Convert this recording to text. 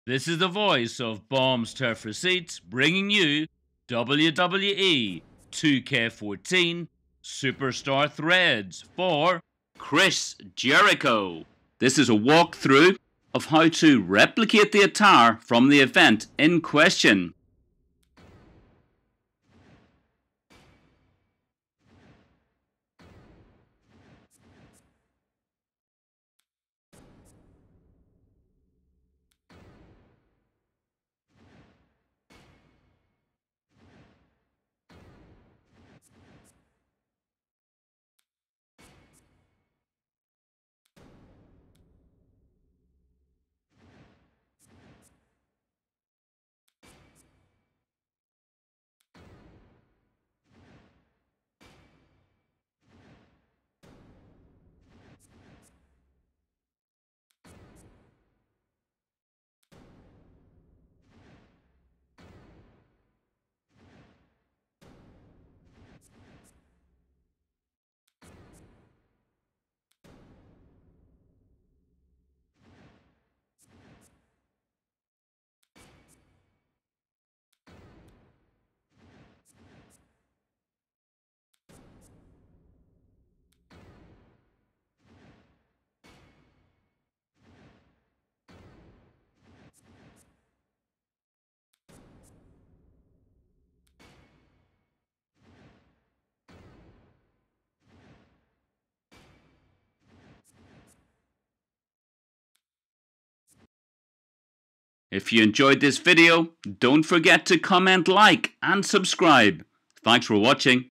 This is the voice of Bombs Turf Receipts bringing you WWE 2K14 Superstar Threads for Chris Jericho. This is a walkthrough of how to replicate the attire from the event in question. If you enjoyed this video, don't forget to comment, like and subscribe. Thanks for watching.